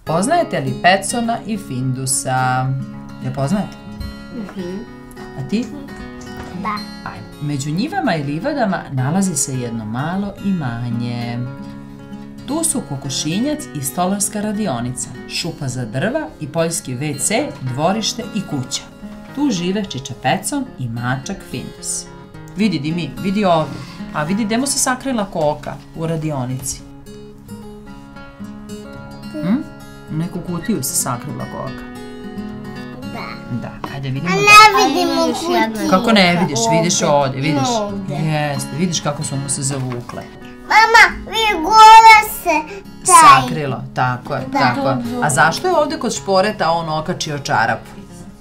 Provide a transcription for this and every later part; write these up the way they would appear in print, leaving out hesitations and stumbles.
Poznajete li Petsona i Findusa? Je poznajete? A ti? Da. Ajde. Među njivama i livadama nalazi se jedno malo imanje. Tu su kokošinjac i stolarska radionica, šupa za drva i poljski WC, dvorište i kuća. Tu žive čiča Petson i mačak Findus. Vidi, Dimi, vidi ovdje. A vidi gde mu se sakrila koka u radionici. U neku kutiju se sakrila koka. Da, ajde vidimo. A ne vidimo kutiju. Kako ne vidiš? Vidiš ovdje, vidiš? Jeste, vidiš kako su mu se zavukle. Mama, vidi gola se taj. Sakrilo, tako je, tako je. A zašto je ovdje kod šporeta on okačio čarapu?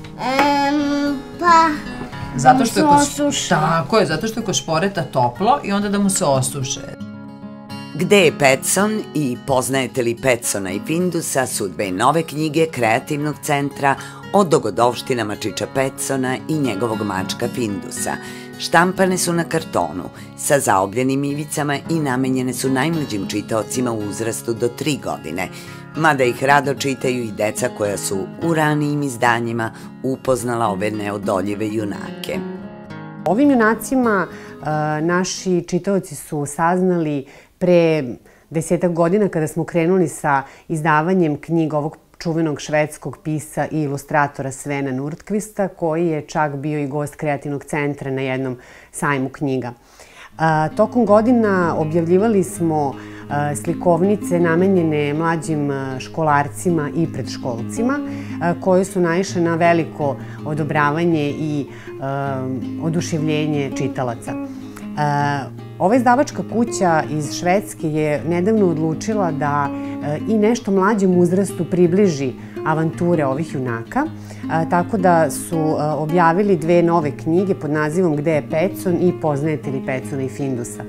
Pa... Zato što je kod... Tako je, zato što je kod šporeta toplo i onda da mu se osuše. Gde je Petson i poznajete li Petsona i Findusa su dve nove knjige Kreativnog centra o dogodovštinama čiča Petsona i njegovog mačka Findusa. Štampane su na kartonu, sa zaobljenim ivicama i namenjene su najmlađim čitaocima u uzrastu do 3 godine, mada ih rado čitaju i deca koja su u ranijim izdanjima upoznala ove neodoljive junake. Ovim junacima naši čitaoci su saznali pre 10 godina kada smo krenuli sa izdavanjem knjiga ovog čuvenog švedskog pisa i ilustratora Svena Nordqvista, koji je čak bio i gost Kreativnog centra na jednom sajmu knjiga. Tokom godina objavljivali smo slikovnice namenjene mlađim školarcima i predškolcima, koje su naišle na veliko odobravanje i oduševljenje čitalaca. Ova izdavačka kuća iz Švedske je nedavno odlučila da i nešto mlađem uzrastu približi avanture ovih junaka, tako da su objavili dve nove knjige pod nazivom Gde je Petson i Poznajete li Petsona i Findusa.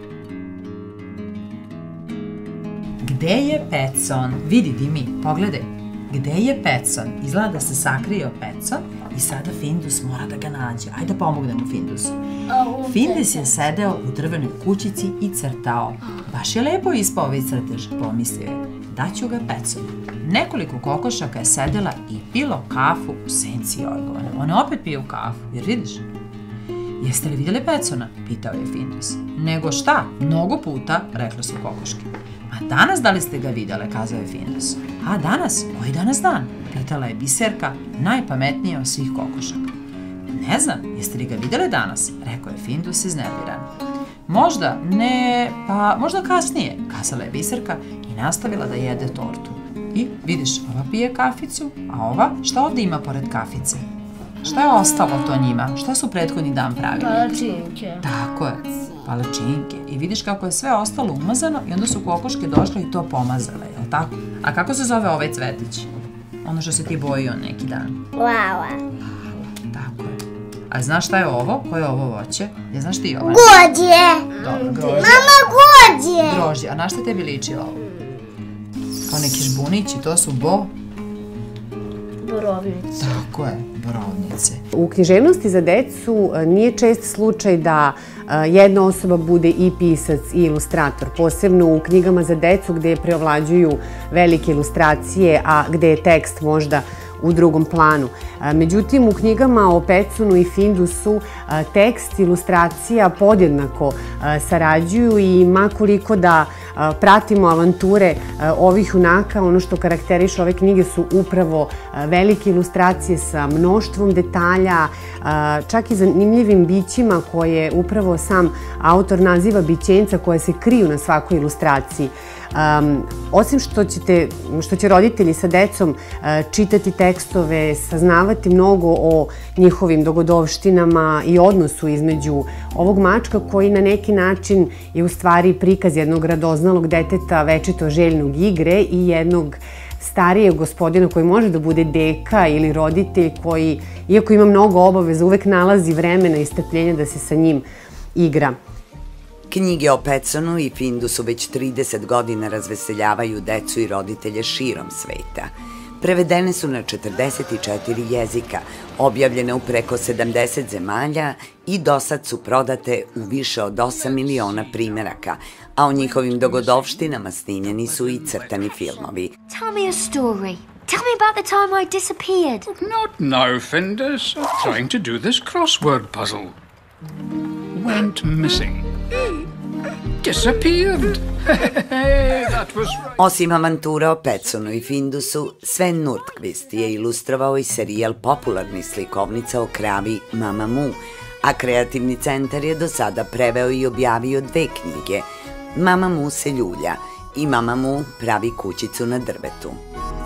Gde je Petson? Vidi, Dimi, pogledaj. Gde je Petson? Izgleda da se sakrio Petson i sada Findus mora da ga nađe. Ajde da pomognemo Findusu. Findus je sedeo u drvenoj kućici i crtao. Baš je lepo ispao ovaj crtež, pomislio je. Daću ga Petsonu. Nekoliko kokošaka je sedela i pilo kafu u senci jorgovane. One opet piju kafu, jer vidiš? Jeste li vidjeli Petsona? Pitao je Findus. Nego šta? Mnogo puta, rekle su kokoške. A danas da li ste ga vidjele, kazao je Findus. A danas? Koji danas dan? Pitala je Biserka, najpametnija od svih kokošaka. Ne znam, jeste li ga vidjeli danas? Rekao je Findus iznerviran. Možda, ne, pa možda kasnije, kazala je Biserka i nastavila da jede tortu. I vidiš, ova pije kaficu, a ova šta ovdje ima pored kafice? Šta je ostalo to njima? Šta su prethodni dan pravili? Palačinke. Tako je, palačinke. I vidiš kako je sve ostalo umazano i onda su kokoške došle i to pomazale, jel tako? A kako se zove ovaj cvetić? Ono što se ti bojio neki dan. Lala. Tako je. A znaš šta je ovo? Koje je ovo voće? Je znaš ti ovo? Gođe. Dobro, grožđe. Mama, gođe. Grožđe. A na šta tebi ličilo ovo? Kao neki žbunići, to su Borovnice. Tako je, borovnice. U književnosti za decu nije čest slučaj da jedna osoba bude i pisac i ilustrator, posebno u knjigama za decu gde preovlađuju velike ilustracije, a gde je tekst možda u drugom planu. Međutim, u knjigama o Petsonu i Findusu tekst i ilustracija podjednako sarađuju i makoliko da pratimo avanture ovih junaka, ono što karakteriše ove knjige su upravo velike ilustracije sa mnoštvom detalja, čak i zanimljivim bićima koje upravo sam autor naziva bićenca koje se kriju na svakoj ilustraciji. Osim što će roditelji sa decom čitati tekstove, saznavati mnogo o njihovim dogodovštinama i odnosu između ovog mačka koji na neki način je u stvari prikaz jednog radoznalog deteta večito željnog igre i jednog starijeg gospodina koji može da bude deka ili roditelj koji, iako ima mnogo obaveza, uvek nalazi vremena i strpljenja da se sa njim igra. Knjige o Petsonu i Findusu već 30 godina razveseljavaju decu i roditelje širom sveta. Prevedene su na 44 jezika, objavljene u preko 70 zemalja i dosad su prodate u više od 8 miliona primeraka, a o njihovim dogodovštinama snimljeni su i crtani filmovi. Tell me a story. Tell me about the time I disappeared. Not now, Findus. I'm trying to do this crossword puzzle. Went missing. Disappeared. That was right. Osim avantura o Petsonu i Findusu, Sven Nordqvist je ilustrovao i serijal popularnih slikovnica o kravi Mama Mu, a kreativni centar je do sada preveo i objavio 2 knjige. Mama Mu se ljulja i Mama Mu pravi kućicu na drvetu.